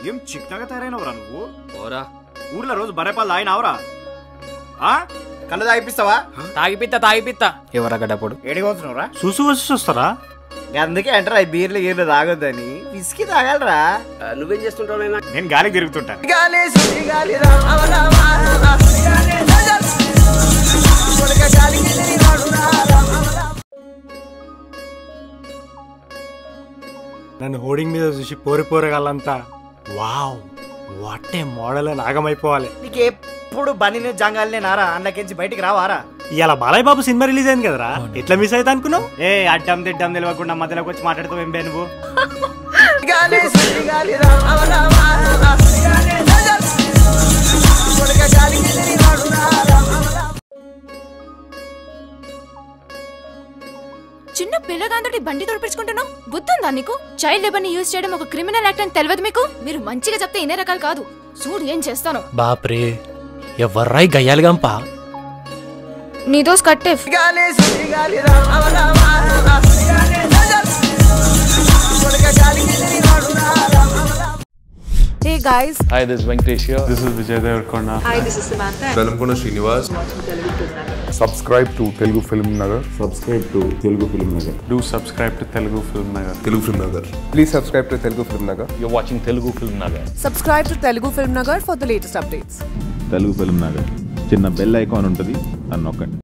ఏం చిక్కగా తయారైనవరా నువ్వు? ఓరా ఊర్లో రోజు బరేపాలు తాగినావురా? కళ్ళు తాగిపిస్తావా? తాగిపిత్తా ఎవరగడప్పుడు ఏడిపోతున్నావురా? చూసి వచ్చి వస్తారా? అందుకే అంటారా ఈ బీర్లు గీర్లు తాగొద్దని. విసికి తాగాలరా. నువ్వేం చేస్తుంటావు? నేను గాలికి తిరుగుతుంటాను. నన్ను హోర్డింగ్ మీద చూసి పోరిపోరగాళ్ళంతా వావ్ వాట్ ఏ మోడల్ అని ఆగమైపోవాలి. నీకు ఎప్పుడు బనీని జంగాలనే నారా అన్నకించి బయటికి రావారా? ఇలా బాలయ్య బాబు సినిమా రిలీజ్ అయింది కదరా, ఎట్లా మిస్ అయితే అనుకున్నావు? ఏ అడ్డం తిడ్డం తెలియకుండా మధ్యలోకి వచ్చి మాట్లాడుతూ ఏం బే నువ్వు? చిన్న పిల్లగాంతటి బండి తొడిపించుకుంటున్నావు. బుద్ధుందా నీకు? చైల్డ్ లేబర్ ని యూజ్ చేయడం ఒక క్రిమినల్ యాక్ట్ అని తెలియదు మీకు? మీరు మంచిగా చెప్తే ఇనే రకాలు కాదు. చూడు ఏం చేస్తాను. బాప్రే ఎవర్రాయి గయ్యాలిగంపా. నీ దోస్ కట్టేఫ్. Hey guys. Hi, this is Venkatesh here. This is Vijay Devarkonda. Hi, this is Samantha. Velamkonda Srinivas. Subscribe to Telugu Film Nagar. Subscribe to Telugu Film Nagar. Do subscribe to Telugu Film Nagar. Telugu Film Nagar. Please subscribe to Telugu Film Nagar. You're watching Telugu Film Nagar. Subscribe to Telugu Film Nagar for the latest updates. Telugu film Nagar చిన్న bell icon ఉంటుంది, అని నొక్కండి.